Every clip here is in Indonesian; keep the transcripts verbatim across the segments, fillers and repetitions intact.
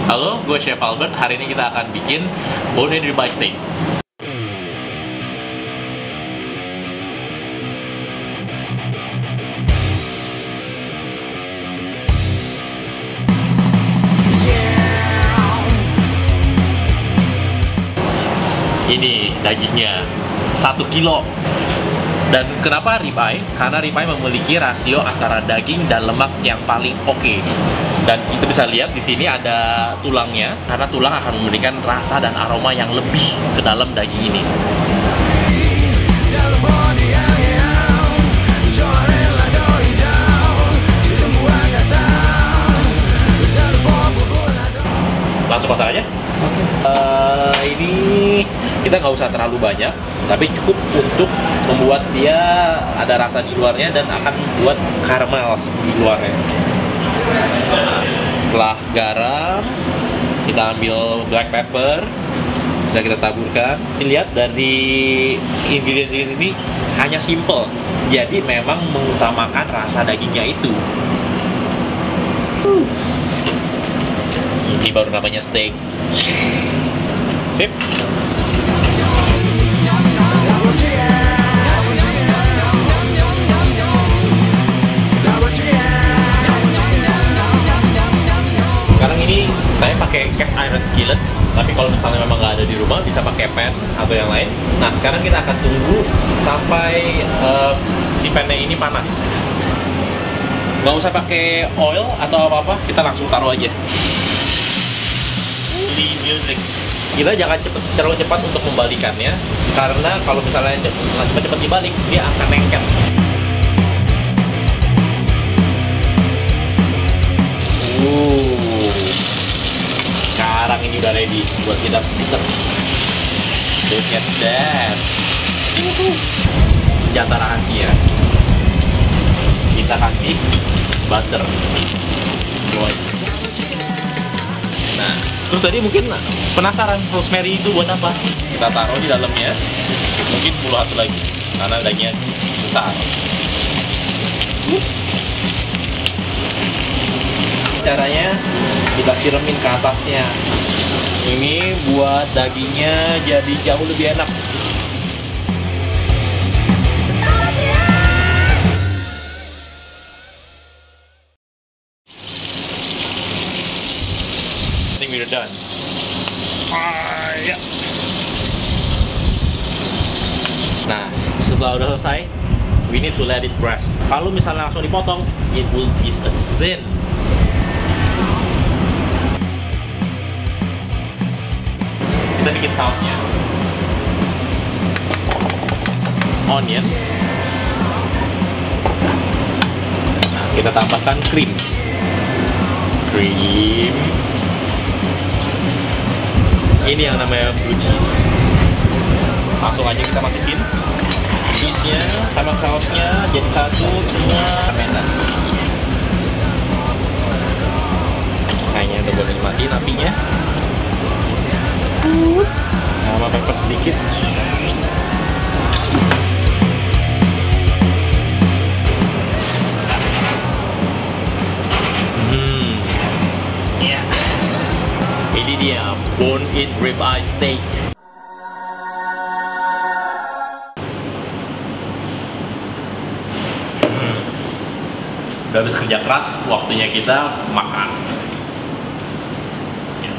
Halo, gue Chef Albert. Hari ini kita akan bikin bone-in ribeye steak. Ini dagingnya satu kilo. Dan kenapa ribeye? Karena ribeye memiliki rasio antara daging dan lemak yang paling oke. Okay. Dan kita bisa lihat di sini ada tulangnya, karena tulang akan memberikan rasa dan aroma yang lebih ke dalam daging ini. Langsung masak aja. Okay. Uh, ini kita nggak usah terlalu banyak, tapi cukup untuk membuat dia ada rasa di luarnya dan akan membuat caramel di luarnya. Nah, setelah garam, kita ambil black pepper, bisa kita taburkan. Dilihat dari ingredient ini hanya simple, jadi memang mengutamakan rasa dagingnya itu. Ini baru namanya steak. Sip. Sekarang ini saya pakai cast iron skillet, tapi kalau misalnya memang nggak ada di rumah bisa pakai pan atau yang lain. Nah, sekarang kita akan tunggu sampai uh, si pannya ini panas. Nggak usah pakai oil atau apa-apa, kita langsung taruh aja. Music. Kita jangan cepet, terlalu cepat untuk membalikannya, karena kalau misalnya cepat-cepat dibalik dia akan lengket. Uh, sekarang ini udah ready buat kita pitek. Look at that. Senjata rahasia. Kita kasih butter. Boy. Nah, terus tadi mungkin penasaran rosemary itu buat apa? Kita taruh di dalamnya, mungkin puluh satu lagi, karena dagingnya besar. Caranya kita siremin ke atasnya. Ini buat dagingnya jadi jauh lebih enak. We're done. Ah, ya. Nah, setelah udah selesai, we need to let it rest. Kalau misalnya langsung dipotong, it will be a sin. Kita bikin sausnya. Onion. Nah, kita tambahkan krim. Krim. Ini yang namanya blue cheese. Langsung aja kita masukin cheese-nya sama sausnya jadi satu semua enak. Kayaknya udah boleh nikmatin apinya. Sama pepper sedikit. Hmm. Yeah. Ini dia bone-in ribeye steak. Hmm. Udah habis kerja keras, waktunya kita makan. Ya.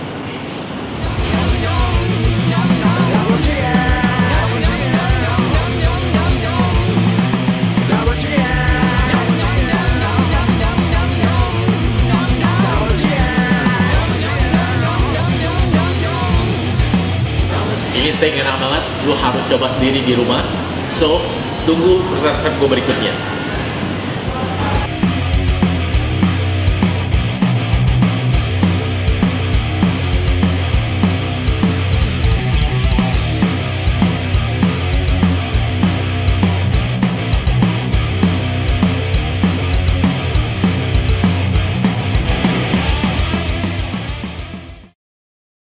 Ini steak enak banget, lu harus coba sendiri di rumah. So, tunggu resep gue berikutnya.